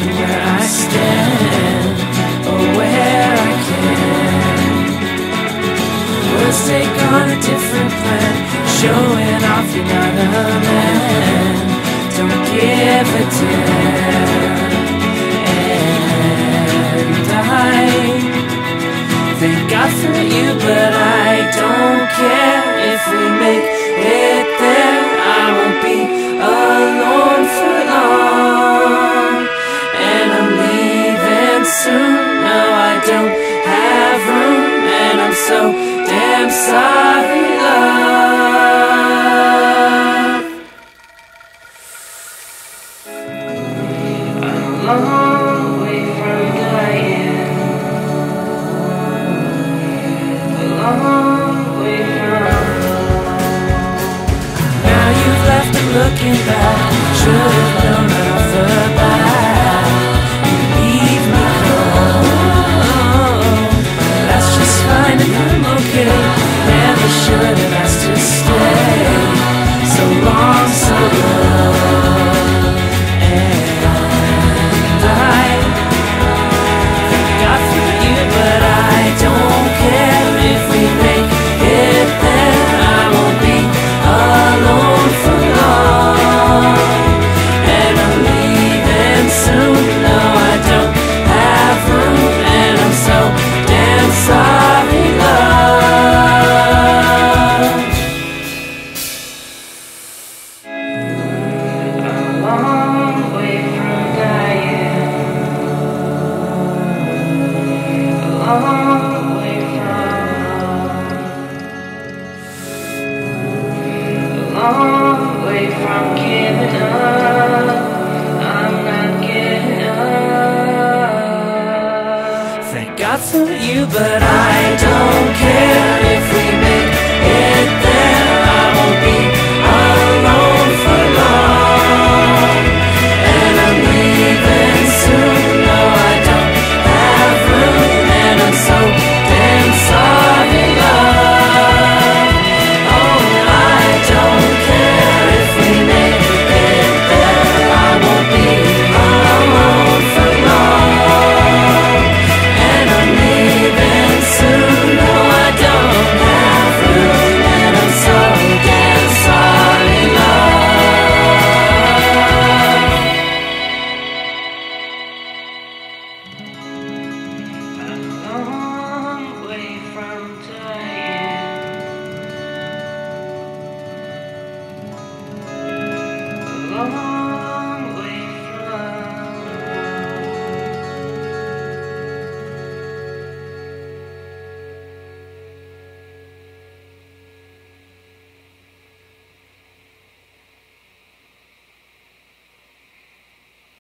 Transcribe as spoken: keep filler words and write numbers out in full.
where I stand or where I can. Words take on a different plan, showing off you're not a man. Don't give a damn. And I thank God for you, but I don't care if we make it there. I won't be alone for long, and I'm leaving soon. No, I don't have room, and I'm so damn sorry, love. I'm a long way from dying, a long way from. Now you've left and looking back, should've known right off the bat. You leave me cold. That's just fine and I'm okay. Never should've asked to stay so long, so long. And I thank God for you, but I don't care if we make it there. I won't be alone for long, and I'm leaving soon. No, I don't have room, and I'm so damn sorry, love. I'm a long way from dying, a long way from, a long way from giving up. I'm not giving up. Thank God for you, but I don't care.